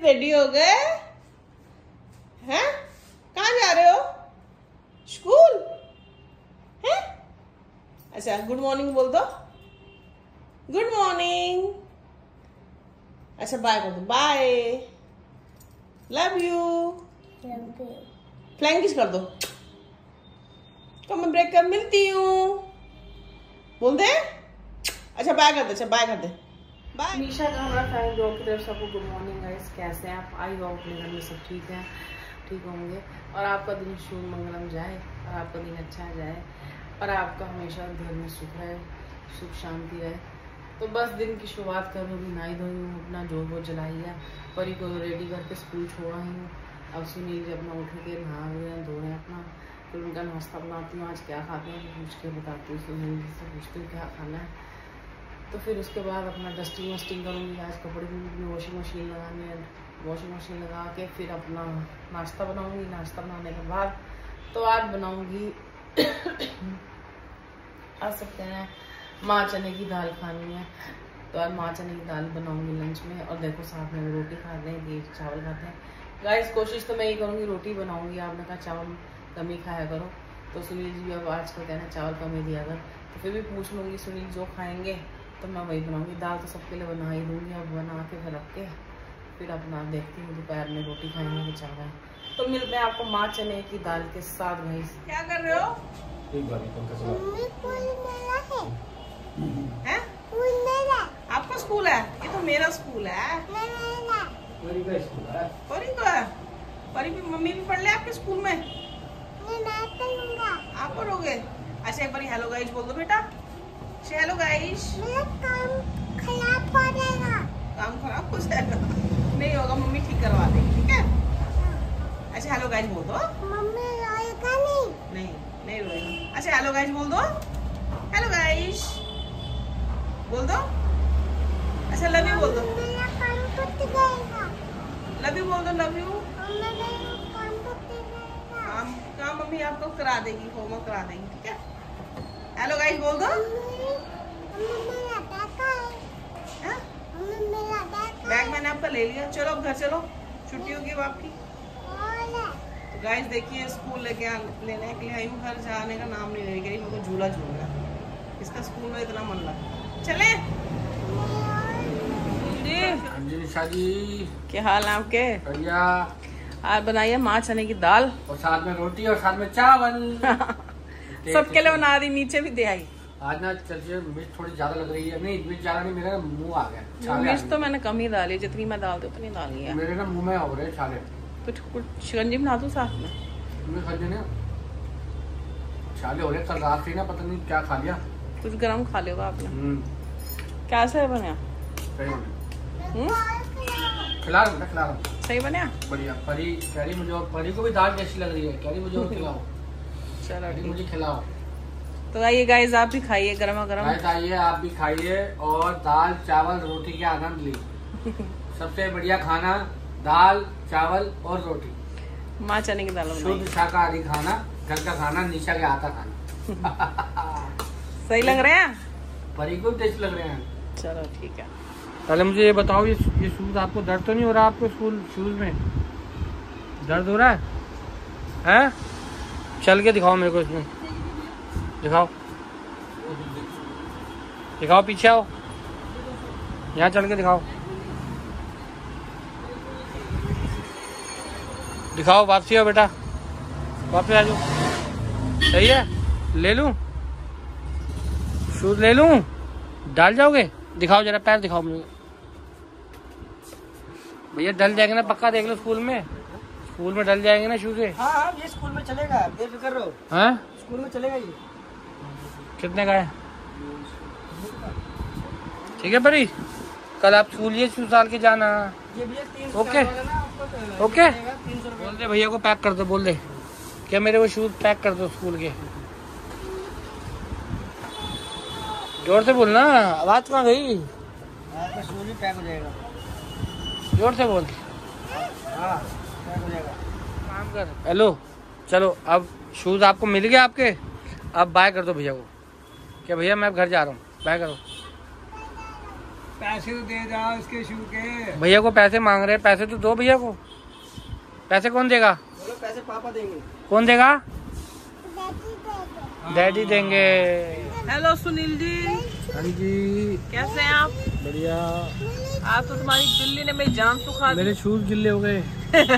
Ready हो गए हैं? कहाँ जा रहे हो? स्कूल है? अच्छा, गुड मॉर्निंग बोल दो। Good morning. अच्छा, बाय कर दो। Bye, love you. फ्लैंक किस कर दो। तो मैं ब्रेक कर मिलती हूँ बोल दे। अच्छा, बाय कर दे। अच्छा, बाय कर दे। बाय। निशा का हमारा फैमिली ब्लॉग की तरफ से आपको गुड मॉर्निंग गाइस। कैसे हैं आप? आई होप अपने घर में सब ठीक है, ठीक होंगे और आपका दिन शुभ मंगलम जाए और आपका दिन अच्छा जाए और आपका हमेशा घर में सुख रहे, सुख शांति रहे। तो बस दिन की शुरुआत कर रही हूँ। नहाई धोई हूँ, अपना जोर बोर जलाई है, परी को रेडी करके स्कूल छोड़ा ही हूँ। अब सुनील जी अपना उठ के नहा रहे हैं, धो रहे हैं अपना, फिर उनका नाश्ता बनाती हूँ। आज क्या खाते हैं पूछ के बताती हूँ, सुनील जी से पूछती हूँ क्या खाना है। तो फिर उसके बाद अपना डस्टिंग वस्टिंग करूँगी। आज कपड़े भी वॉशिंग मशीन लगानी है, वॉशिंग मशीन लगा के फिर अपना नाश्ता बनाऊँगी। नाश्ता बनाने के बाद तो आज बनाऊँगी आ सकते हैं माँ चने की दाल खानी है, तो आज माँ चने की दाल बनाऊँगी लंच में। और देखो साथ में रोटी खाते हैं कि चावल खाते हैं गाइस। कोशिश तो मैं ये करूँगी रोटी बनाऊँगी। आपने कहा चावल कम ही खाया करो, तो सुनील जी अब आज का कहना चावल कम ही दिया कर। तो फिर भी पूछ लूँगी सुनील जो खाएंगे तो मैं वही बनाऊँगी। दाल तो सबके लिए बना ही दूँगी। अब बना के फिर रख के फिर अपना देखती हूँ दोपहर में रोटी खाएंगे कि चावल। तो मिलते हैं आपको माँ चने की दाल के साथ। गाइस क्या कर रहे हो? हैं? आपका स्कूल है? ये तो मेरा स्कूल है। परी को है? परी भी मम्मी भी पढ़ ले आपके स्कूल में? आप पढ़ोगे? अच्छा, एक बार हेलो गाइस बोल दो बेटा। Hello guys. काम खराब हो जाएगा? नहीं होगा, मम्मी ठीक करवा देगी, ठीक है? अच्छा, हेलो गाइस बोल दो। मम्मी रोएगा नहीं? नहीं रोएगा। अच्छा, हेलो गाइस बोल दो। हेलो गाइस बोल दो। अच्छा, लव यू बोल दो। लव यू बोल दो। Love you. काम मम्मी आपको करा देगी, होमवर्क करा देगी, ठीक है? हेलो गाइस बोल दो। बैग मैंने आपका ले लिया। चलो अब घर चलो, छुट्टी होगी अब आपकी। तो गाइस देखिए, स्कूल लेने के लिए आई हूँ। घर जाने का नाम नहीं ले रही, मेरे को झूला झूलना। इसका स्कूल में इतना मन लगा। चले जी। निशा जी क्या हाल है आपके? बढ़िया। आज बनाइए माँ चने की दाल और साथ में रोटी और साथ में चावल सबके लिए बना दी। नीचे भी दे आई। आज ना चलिए मिर्च थोड़ी ज्यादा लग रही है। नहीं मिर्च ज्यादा नहीं, मेरा मुंह आ गया। मिर्च तो मैंने कम ही डाली, जितनी मैं डालती उतनी डाली है। मेरे ना मुंह में हो रहे छाले। कुछ शिकंजी बना दूं साथ में? छाले हो रहे कल रात से ना, पता नहीं क्या खा लिया। कुछ गरम खा लिया आपने? कैसे बना? खिला रहा हूँ। सही बना? बढ़िया। परी कह रही मुझे, और परी को भी दाल कैसी लग रही है, कह रही मुझे और खिलाओ। चलो मुझे खिलाओ। तो आइए गाइस, आप भी खाइए गरमा गरम। आइए आप भी खाइए और दाल चावल रोटी के आनंद लीजिए। सबसे बढ़िया खाना दाल चावल और रोटी, माँ चने की दाल, शुद्ध शाकाहारी खाना, घर का खाना, निशा के हाथ का खाना। सही लग रहे हैं? परी को टेस्ट लग रहे हैं। चलो ठीक है। पहले मुझे ये बताओ, ये शूज आपको दर्द तो नहीं हो रहा? आपको स्कूल शूज में दर्द हो रहा है? हैं? चल के दिखाओ मेरे को, इसमें दिखाओ, दिखाओ, पीछे आओ, यहाँ चल के दिखाओ, दिखाओ, वापसी आओ बेटा, वापस आ जाओ। सही है? ले लूं शूज? ले लूं? डाल जाओगे? दिखाओ जरा, पैर दिखाओ मुझे। भैया डल जाएंगे ना पक्का, देख लो स्कूल में डल जाएंगे ना शूज? हाँ, ये स्कूल में चलेगा, बेफिक्र रहो। हाँ, स्कूल में चलेगा ये। कितने का है? ठीक है परी, कल आप स्कूल ये शूज डाल के जाना। ये भैया 300 ओके ओके। बोल दे भैया को पैक कर दो, बोल दे क्या मेरे वो शूज पैक कर दो स्कूल के। जोर से बोलना, आवाज कहाँ गई? आपका शूज भी पैक हो जाएगा। जोर से बोल। हाँ, पैक हो जाएगा। काम कर। हेलो, चलो अब शूज आपको मिल गया आपके, अब बाय कर दो भैया को। क्या भैया मैं घर जा रहा हूँ, बाय करो। पैसे तो दे जाओ इसके शू के। भैया को पैसे मांग रहे हैं, पैसे तो दो भैया को। पैसे कौन देगा? बोलो पैसे पापा देंगे। कौन देगा? डैडी देंगे। हेलो सुनील जी। हाँ जी, कैसे हैं आप? बढ़िया। आज तो तुम्हारी बिल्ली ने मेरी जान सुखा दी। मेरे शूज गिल्ले हो गए।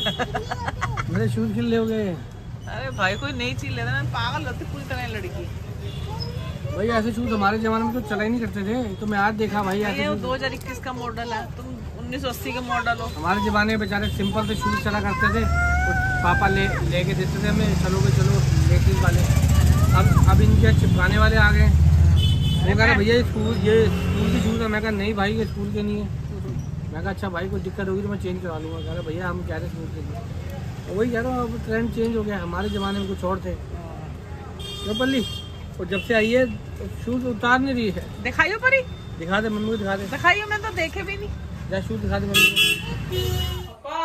मेरे शूज गिल्ले हो गए। अरे भाई कोई नई चीज लेना, मैं पागल होती पूरी तरह लड़की। भाई ऐसे शूज हमारे जमाने में तो चला ही नहीं करते थे, तो मैं आज देखा भाई ऐसे। ये 2021 का मॉडल है, तुम 1980 का मॉडल हो। हमारे जमाने में बेचारे सिंपल से शूज चला करते थे, तो पापा लेके देते थे हमें, चलो लेकिन वाले। अब इनके चिपकाने वाले आ गए। वो कह रहा भैया ये स्कूल के शूज है। मैं कहा नहीं भाई ये स्कूल के नहीं है। मैं कहा अच्छा भाई कोई दिक्कत होगी तो मैं चेंज करा लूँगा। कह रहा भैया हम कह रहे स्कूल के लिए। तो वही कह रहा हूँ, अब ट्रेंड चेंज हो गया। हमारे ज़माने में कुछ और थे। तो बल्ली और जब से आई है शूज उतार नहीं रही है। दिखाइयो परी, दिखा दे मम्मी को, दिखा दे। दिखाइयो, मैं तो देखे भी नहीं। जा शूज दिखा दे मम्मी पापा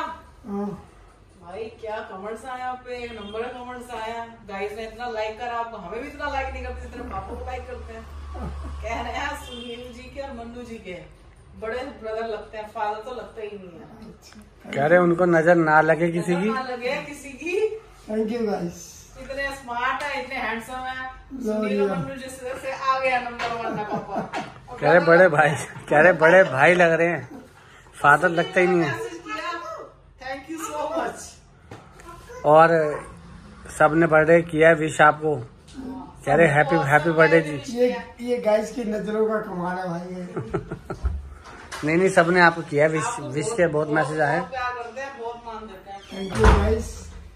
भाई क्या कमेंट्स आया आप पे, एक नंबर का कमेंट्स आया। गाइस ने इतना लाइक करा, आपको हमें भी इतना लाइक नहीं करते जितना पापा को लाइक करते हैं। कह रहे हैं सुनील जी के और मन्नू जी के बड़े ब्रदर लगते हैं, फादर तो लगता ही नहीं है। कह रहे उनको नजर ना लगे किसी की। ना लगे किसी की। Thank you guys. इतने स्मार्ट है, इतने हैंडसम है। सुनील और मन्नू जैसे से आ गया नंबर 1 ना पापा। कह रहे बड़े भाई लग रहे हैं, फादर लगता ही नहीं है। Thank you so much. और सबने बर्थडे किया है, विश आपको। कह रहे हैप्पी बर्थडे जी। ये गाइस की नजरों का कमाल है भाई। नहीं सबने आपको किया है विश के बहुत मैसेज आए। प्यार करते हैं, बहुत मान देते हैं। Thank you guys.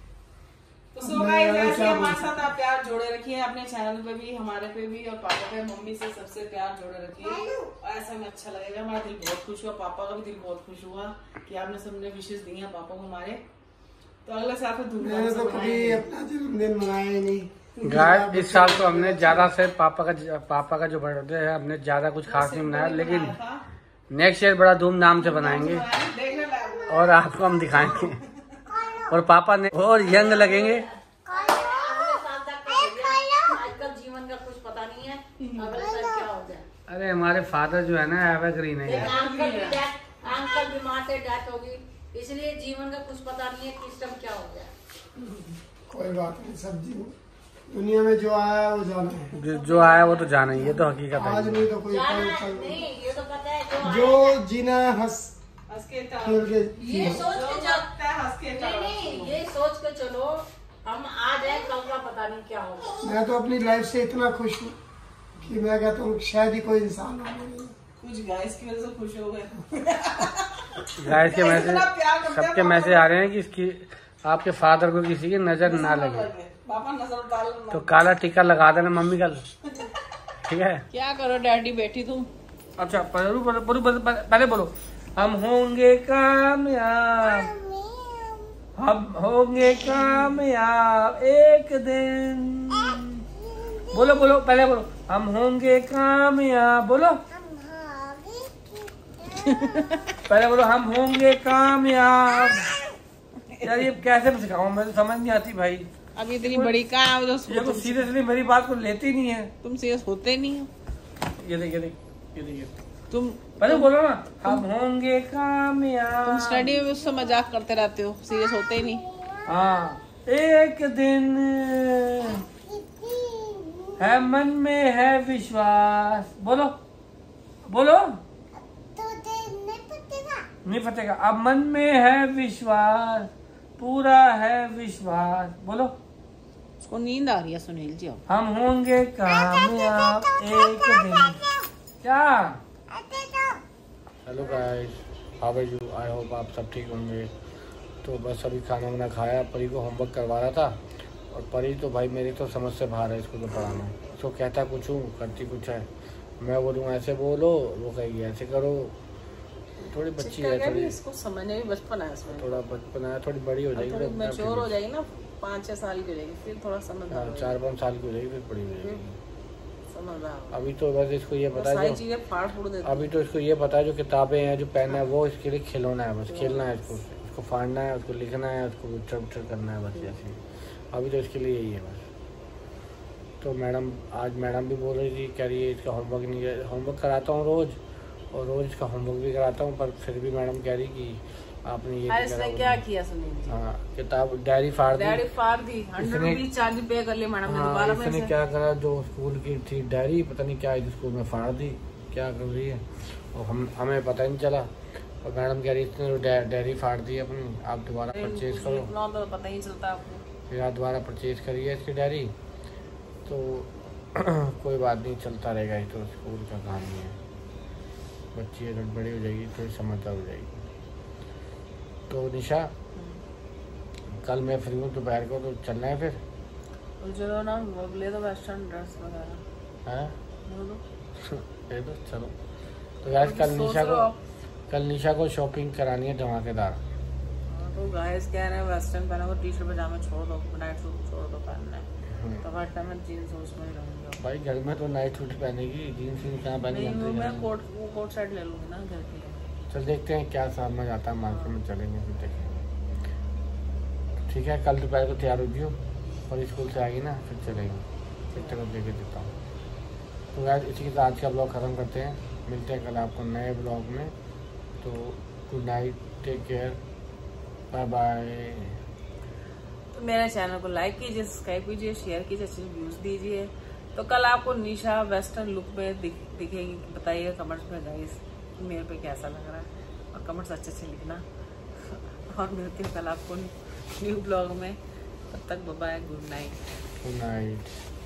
तो सो गाइस ऐसे हमारे साथ आप प्यार जोड़े रखिए, अपने चैनल पे भी, हमारे पे भी, और पापा पे, मम्मी से सबसे प्यार जोड़े रखिए। और ऐसा में अच्छा लगेगा। हमारा दिल बहुत खुश हुआ, पापा का भी दिल बहुत खुश हुआ कि आपने सबने विशेष दी हैं पापा को हमारे। तो अगले साल फिर मैंने तो कभी अपना जन्मदिन मनाया ही नहीं। गाइस इस साल तो हमने ज्यादा से पापा का जो बर्थडे है हमने ज्यादा कुछ खास नहीं मनाया, लेकिन नेक्स्ट ईयर बड़ा धूमधाम से बनाएंगे और आपको हम दिखाएंगे। और पापा ने और यंग लगेंगे। आजकल जीवन का कुछ पता नहीं है, अगले साल क्या हो जाए। अरे हमारे फादर जो है ना एवरग्रीन है। अंकल बीमार से डेथ होगी, इसलिए जीवन का कुछ पता नहीं है किस टाइम क्या हो जाए। कोई बात नहीं, सब दुनिया में जो आया है वो जाना है। जो आया वो तो जाना ही, ये तो हकीकत है। आज नहीं तो कोई नहीं, ये तो पता है जो जीना है हंस के खेल के। ये सोच के नहीं, ये सोच के चलो हम आज है, कल का पता नहीं क्या होगा। मैं तो अपनी लाइफ से इतना खुश हूँ कि मैं कहता हूँ शायद ही कोई इंसान हो। कुछ गाइस की वजह से खुश हो गए। गाइस के मैसेज, सबके मैसेज आ रहे हैं कि इसकी आपके फादर को किसी की नजर ना लगे। पापा नजर डाल तो काला टीका लगा देना मम्मी कल, ठीक है? क्या करो डैडी बेटी तुम। अच्छा पहले बोलो हम होंगे कामयाब, हम होंगे कामयाब एक दिन। बोलो पहले बोलो हम होंगे कामयाब। बोलो पहले बोलो हम होंगे कामयाब। यार ये कैसे मैं सिखाऊं, मुझे समझ नहीं आती भाई। अब इतनी बड़ी कहाँ ये तो सीरियसली मेरी बात को लेती नहीं है। तुम सीरियस होते नहीं हो। ये देखिए तुम पहले बोलो ना हम होंगे कामयाब। तुम स्टडी में उससे मजाक करते रहते हो, सीरियस होते ही नहीं। हाँ एक दिन है मन में है विश्वास। बोलो नहीं फटेगा। अब मन में है विश्वास, पूरा है विश्वास। बोलो उसको नींद आ रही है सुनील जी। हम होंगे कामयाब एक दिन। क्या? Hello guys, how are you? I hope आप सब ठीक होंगे। तो बस अभी खाना वाना खाया, परी को होमवर्क करवा रहा था। और परी तो भाई मेरी तो समझ से बाहर है इसको तो पढ़ाना। इसको कहता कुछ हूँ करती कुछ है। मैं बोलूँ ऐसे बोलो, वो कहेगी ऐसे करो। थोड़ी बच्ची है, थोड़ी इसको समझने में बचपन है इसमें, थोड़ा बचपन है, थोड़ी बड़ी हो जाएगी, थोड़ी मैच्योर हो जाएगी ना, 5-6 साल की हो जाएगी, फिर थोड़ा समझदार। 4-5 साल की हो जाएगी, फिर बड़ी हो जाएगी, समझदार। अभी तो बस इसको ये पता है, सारी चीजें फाड़ फूड़ देती है। अभी तो इसको ये पता है जो किताबें हैं, जो पेन है, वो इसके लिए खिलौना है, बस खेलना है इसको फाड़ना है, उसको लिखना है, उसको उच्चर करना है, बस ऐसे। अभी तो इसके लिए यही है बस। तो आज मैडम भी बोल रही थी, कह रही है इसका होमवर्क नहीं है। होमवर्क कराता हूँ रोज़, और रोज़ इसका होमवर्क भी कराता हूँ, पर फिर भी मैडम कह रही कि आपने ये इसने क्या किया सुनील जी? हाँ, किताब डायरी फाड़ दी। 100 रुपीज चार्ज पे कर लिया मैडम ने दोबारा। इसने क्या करा, जो स्कूल की थी डायरी पता नहीं क्या स्कूल में फाड़ दी, क्या कर रही है और हमें पता नहीं चला। और मैडम कह रही इसने डायरी फाड़ दी अपनी, आप दोबारा परचेज करो। तो पता ही चलता आपको। फिर आप दोबारा परचेज करिए इसकी डायरी, तो कोई बात नहीं, चलता रहेगा। ये तो स्कूल का काम नहीं है, बच्ची अगर बड़ी हो जाएगी तो समझदार हो जाएगी। तो निशा कल मैं फ्री हूँ दोपहर को, तो चलना है फिर। चलो ना, ले दो वेस्टर्न ड्रेस वगैरह। हैं ले दो, चलो। तो गाइस कल निशा को शॉपिंग करानी है धमाकेदार। तो गाइस कह रहे हैं वेस्टर्न पहनो, टी शर्ट पजामा छोड़ दो, नाइट सूट छोड़ दो पहनना है। तो हर टाइम मैं जीन्स उसमें ही रहूँगी। भाई घर में तो नाइट सूट पहनेगी, जीन्स कहाँ पहनेगी? मैं कोट सेट ले लूँगी ना घर के लिए। चल देखते हैं क्या समझ आता है, मार्केट में चलेंगे फिर देखेंगे। ठीक है, कल दोपहर को तैयार हो जियो और स्कूल से आएगी ना फिर चलेंगे, फिर तक लेके देता हूँ। तो यार इसी के साथ आज का ब्लॉग ख़त्म करते हैं, मिलते हैं कल आपको नए ब्लॉग में। तो good night, take care, bye bye. तो मेरे चैनल को लाइक कीजिए, सब्सक्राइब कीजिए, शेयर कीजिए, अच्छे व्यूज़ दीजिए। तो कल आपको निशा वेस्टर्न लुक में दिखेगी। बताइए कमेंट्स में गाइस मेरे पे कैसा लग रहा है, और कमेंट्स अच्छे लिखना। और मिलती हूँ कल आपको न्यू ब्लॉग में। तब तक bye bye, good night. Good night.